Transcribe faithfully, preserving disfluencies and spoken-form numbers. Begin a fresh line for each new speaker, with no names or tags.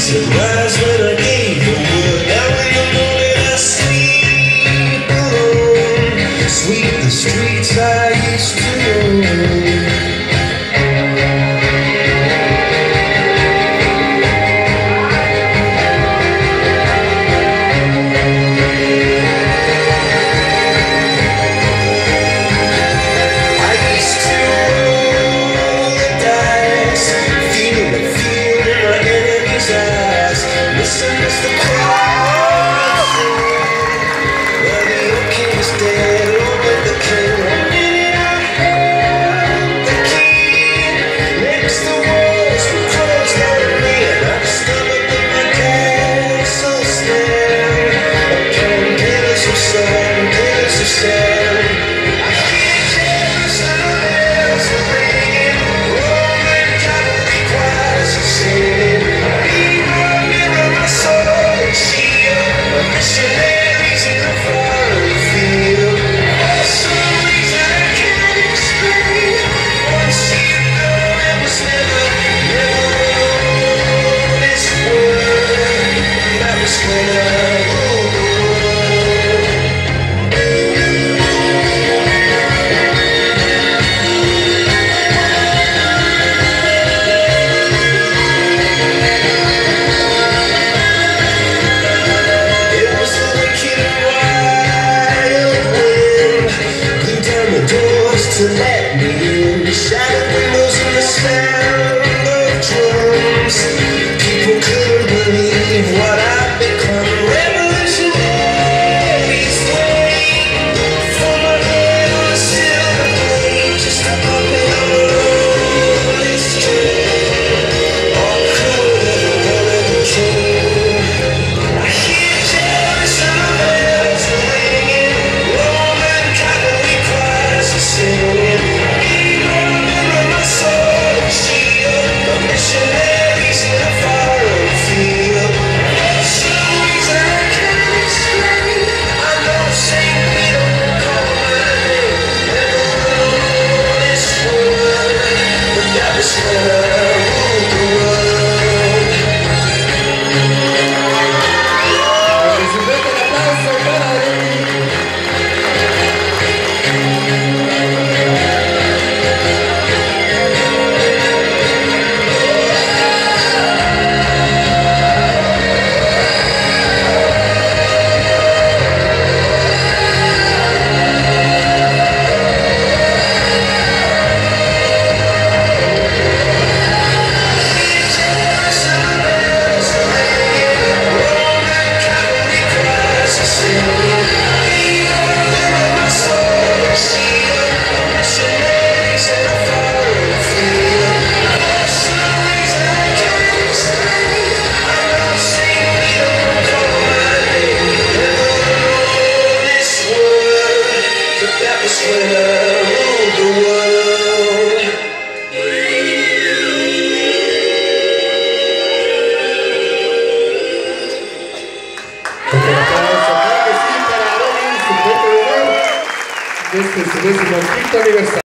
Sunrise when I gave the word. Now in the morning I sleep alone. Sweep the streets I used to know. To let me in, shattered windows and the sound of drums. People couldn't believe what I'd become. Revolutionaries wait for my head on a silver plate, just a puppet on a rolling string. All cooler than one of the king. I hear jealous bells ringing, Roman Catholic choirs are singing. When I ruled the world.
Fuerte el aplauso, claro que sí, para Adonis, su fuerte honor de este su décimo quinto aniversario.